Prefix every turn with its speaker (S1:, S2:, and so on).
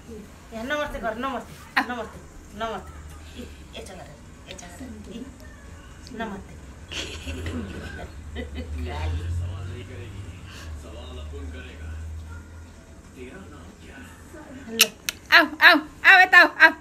S1: यहाँ नमस्ते कर, नमस्ते नमस्ते नमस्ते। यचा गर नमस्ते।
S2: आओ आओ आओ, आओ आओ।